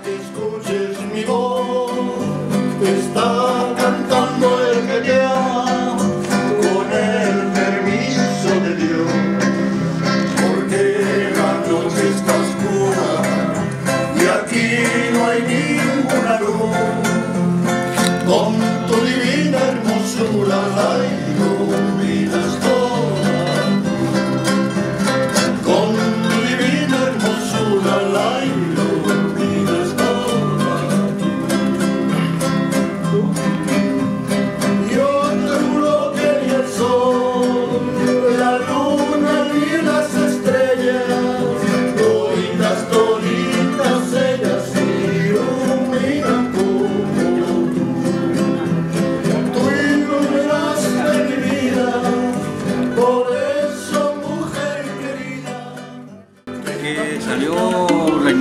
que escuches mi voz, está cantando el que te ama con el permiso de Dios, porque la noche está oscura y aquí no hay ninguna luz. Con tu divina hermosura la iluminas toda, con tu divina hermosura la iluminas toda. Yo te juro que ni el sol, la luna ni las estrellas, toditas ellas iluminan como tú iluminaste mi vida, por eso, mujer querida. Que salió,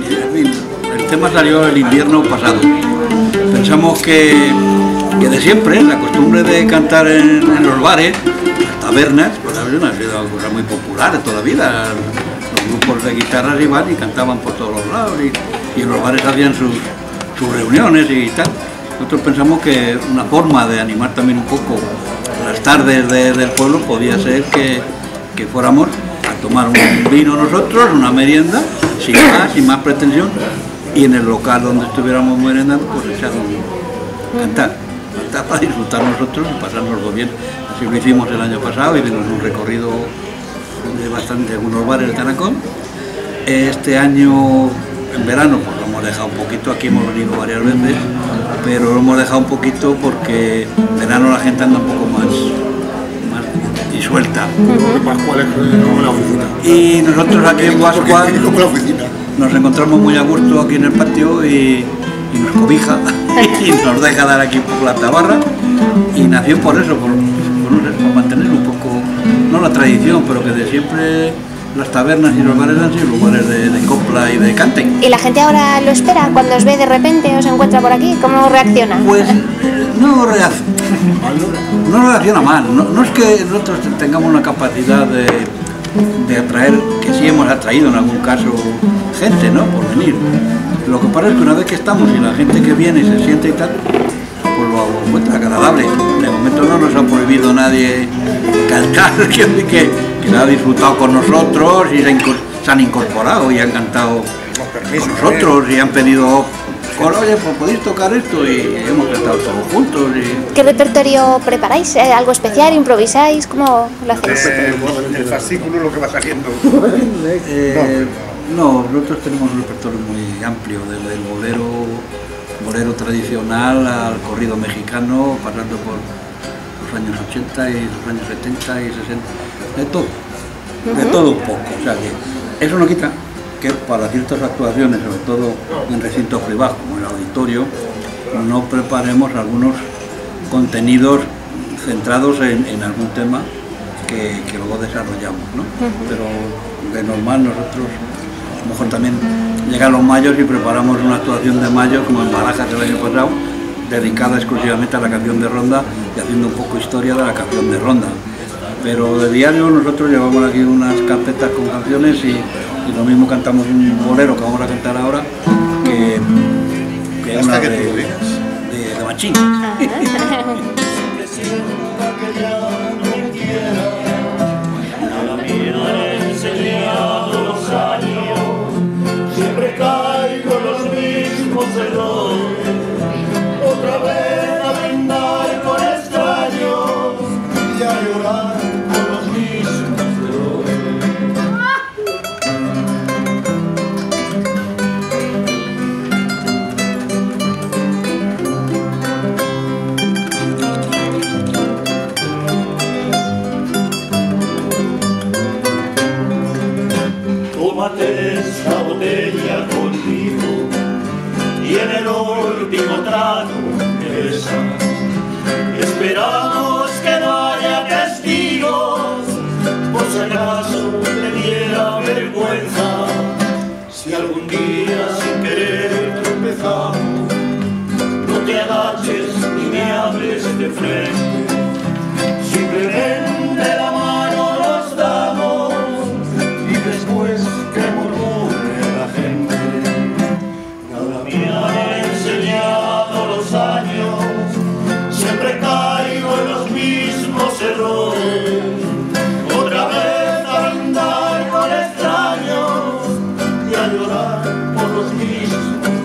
el tema salió el invierno pasado. Pensamos que de siempre, la costumbre de cantar en los bares, las tabernas, pues ha sido una cosa muy popular toda la vida. Los grupos de guitarras iban y cantaban por todos los lados y en los bares hacían sus reuniones y tal. Nosotros pensamos que una forma de animar también un poco las tardes del pueblo podía ser que fuéramos a tomar un vino nosotros, una merienda, sin más pretensión, y en el local donde estuviéramos merendando, pues echar cantar para disfrutar nosotros y pasárnoslo bien. Así lo hicimos el año pasado y dimos un recorrido de algunos bares de Tarancón. Este año, en verano, pues lo hemos dejado un poquito, aquí hemos venido varias veces, pero lo hemos dejado un poquito porque en verano la gente anda un poco más disuelta. Pascual es como la oficina. Y nosotros aquí en Pascual Es como la oficina. nos encontramos muy a gusto aquí en el patio y nos cobija y nos deja dar aquí un poco la tabarra, y nació por eso, por mantener un poco, no la tradición, pero que de siempre las tabernas y los bares han sido lugares de copla y de cante. ¿Y la gente ahora lo espera? Cuando os ve de repente, os encuentra por aquí, ¿cómo reacciona? Pues no reacciona mal, no es que nosotros tengamos una capacidad de atraer, que sí hemos atraído en algún caso gente, ¿no?, por venir. Lo que pasa es que una vez que estamos y la gente que viene y se siente y tal, pues lo encuentra agradable. De momento no nos ha prohibido nadie cantar, que ha disfrutado con nosotros y se han incorporado y han cantado con nosotros y han pedido, oye, pues podéis tocar esto, y hemos cantado todos juntos. ¿Qué repertorio preparáis? ¿Algo especial? ¿Improvisáis? ¿Cómo lo hacéis? El fascículo lo que va saliendo. No, nosotros tenemos un repertorio muy amplio, desde el bolero tradicional al corrido mexicano, pasando por los años 80 y los años 70 y 60, de todo un poco. O sea que eso no quita que para ciertas actuaciones, sobre todo en recintos privados como el auditorio, no preparemos algunos contenidos centrados en algún tema que luego desarrollamos, ¿no? Pero de normal nosotros a lo mejor también llegan los mayos y preparamos una actuación de mayo, como en Barajas el año pasado, dedicada exclusivamente a la canción de ronda y haciendo un poco historia de la canción de ronda. Pero de diario nosotros llevamos aquí unas carpetas con canciones y lo mismo cantamos un bolero que vamos a cantar ahora, que una de Machín. Siempre caigo los mismos errores, otra vez a brindar con extraños y a llorar con los mismos dolores. Tómate esta botella conmigo y en el último trago me besas. Esperamos que no haya testigos, por si acaso te diera vergüenza. Si algún día sin querer tropezamos, no te agaches ni me hables de frente, simplemente la mano nos damos y después que murmure la gente. Nada mía llorar por los mismos